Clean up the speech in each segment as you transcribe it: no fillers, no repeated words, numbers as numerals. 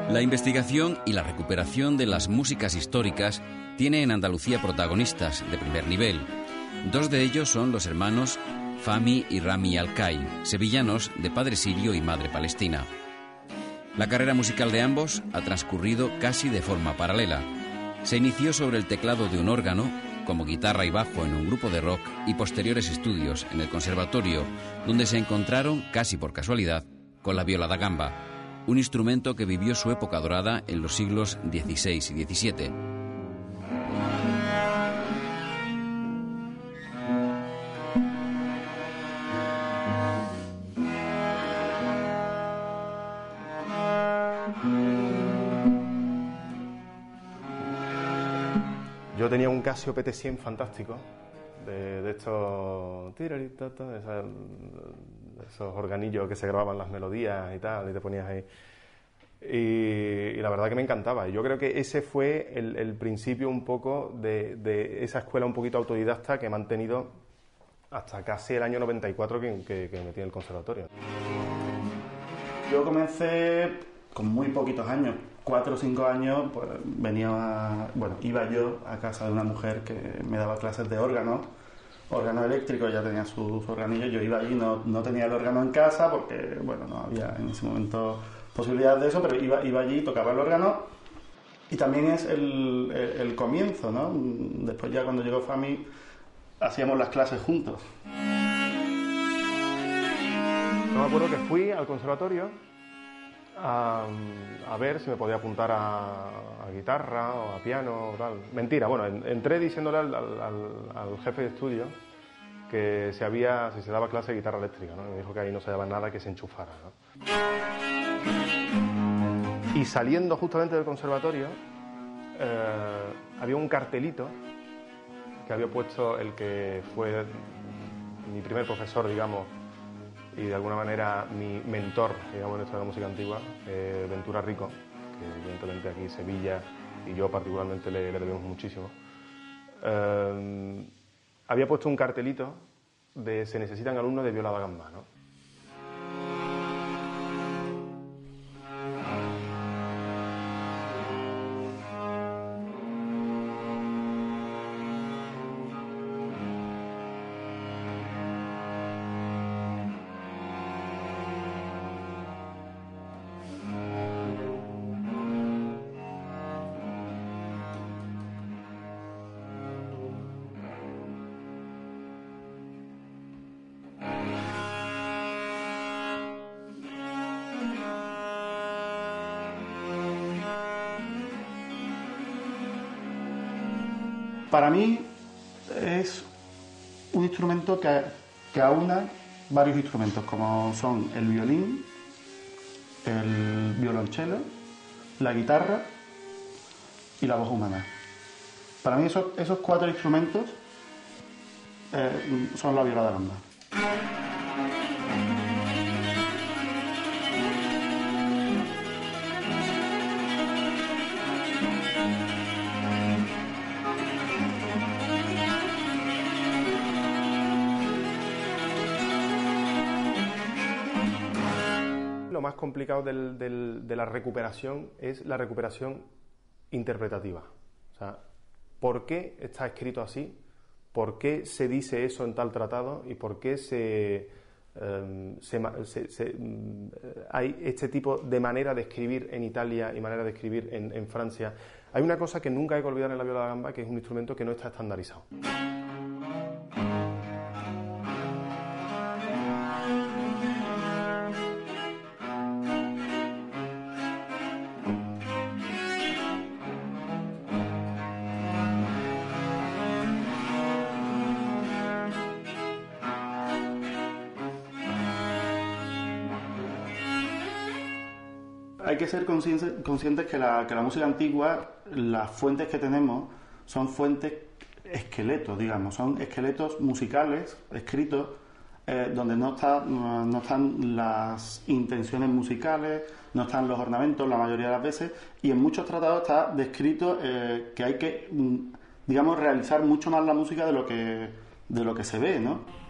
La investigación y la recuperación de las músicas históricas tiene en Andalucía protagonistas de primer nivel. Dos de ellos son los hermanos Fahmi y Rami Alcai, sevillanos de padre sirio y madre palestina. La carrera musical de ambos ha transcurrido casi de forma paralela. Se inició sobre el teclado de un órgano, como guitarra y bajo en un grupo de rock, y posteriores estudios en el conservatorio, donde se encontraron, casi por casualidad, con la viola da gamba, un instrumento que vivió su época dorada en los siglos XVI y XVII. Yo tenía un Casio PT100 fantástico, de estos... esos organillos que se grababan las melodías y tal, y te ponías ahí. Y la verdad que me encantaba. Y yo creo que ese fue el principio un poco de esa escuela un poquito autodidacta que he mantenido hasta casi el año 94 que me metí en el conservatorio. Yo comencé con muy poquitos años, 4 o 5 años, pues iba yo a casa de una mujer que me daba clases de órgano eléctrico, ya tenía sus organillos. Yo iba allí, no tenía el órgano en casa porque, no había en ese momento posibilidad de eso, pero iba allí, tocaba el órgano, y también es el comienzo, ¿no? Después ya cuando llegó Fahmi, hacíamos las clases juntos. No me acuerdo que fui al conservatorio a ver si me podía apuntar a guitarra o a piano o tal. Mentira, entré diciéndole al jefe de estudio que si se daba clase de guitarra eléctrica, ¿no? Y me dijo que ahí no se daba nada que se enchufara, ¿no? Y saliendo justamente del conservatorio había un cartelito que había puesto el que fue mi primer profesor, digamos, y de alguna manera mi mentor, digamos, en esto de la música antigua, Ventura Rico, que evidentemente aquí Sevilla y yo particularmente le debemos muchísimo. Había puesto un cartelito de se necesitan alumnos de viola da gamba, ¿no? Para mí es un instrumento que aúna varios instrumentos, como son el violín, el violonchelo, la guitarra y la voz humana. Para mí esos 4 instrumentos son la viola da gamba. Lo más complicado de la recuperación es la recuperación interpretativa. O sea, ¿por qué está escrito así? ¿Por qué se dice eso en tal tratado? ¿Y por qué hay este tipo de manera de escribir en Italia y manera de escribir en Francia? Hay una cosa que nunca hay que olvidar en la viola da gamba, que es un instrumento que no está estandarizado. Hay que ser conscientes que la música antigua, las fuentes que tenemos son fuentes esqueletos, digamos, son esqueletos musicales escritos donde no están las intenciones musicales, no están los ornamentos la mayoría de las veces, y en muchos tratados está descrito que hay que, digamos, realizar mucho más la música de lo que se ve, ¿no?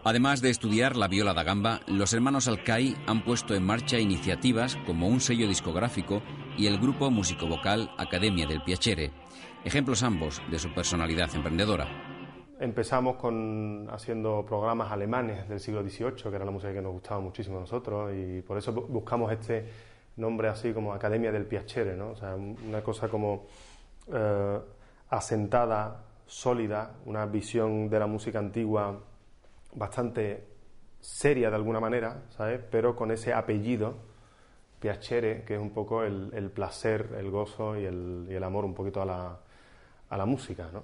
Además de estudiar la viola da gamba, los hermanos Alcai han puesto en marcha iniciativas como un sello discográfico y el grupo musicovocal Academia del Piacere, ejemplos ambos de su personalidad emprendedora. Empezamos haciendo programas alemanes del siglo XVIII, que era la música que nos gustaba muchísimo a nosotros, y por eso buscamos este nombre así como Academia del Piacere, ¿no? O sea, una cosa como asentada, sólida, una visión de la música antigua bastante seria de alguna manera, ¿sabes? Pero con ese apellido, Piacere, que es un poco el placer, el gozo y el amor un poquito a la música, ¿no?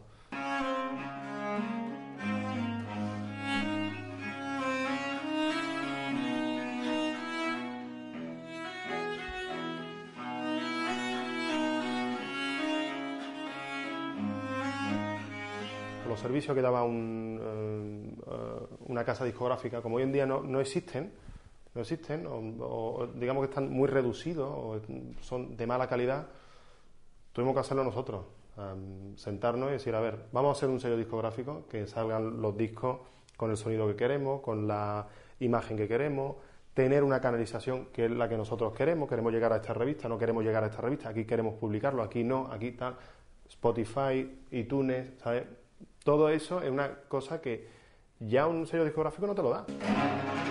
Los servicios que daba una casa discográfica, como hoy en día no existen, o digamos que están muy reducidos o son de mala calidad, tuvimos que hacerlo nosotros, sentarnos y decir, a ver, vamos a hacer un sello discográfico, que salgan los discos con el sonido que queremos, con la imagen que queremos, tener una canalización que es la que nosotros queremos llegar a esta revista, no queremos llegar a esta revista, aquí queremos publicarlo, aquí no, aquí tal, Spotify, iTunes, ¿sabes? Todo eso es una cosa que ya un sello discográfico no te lo da.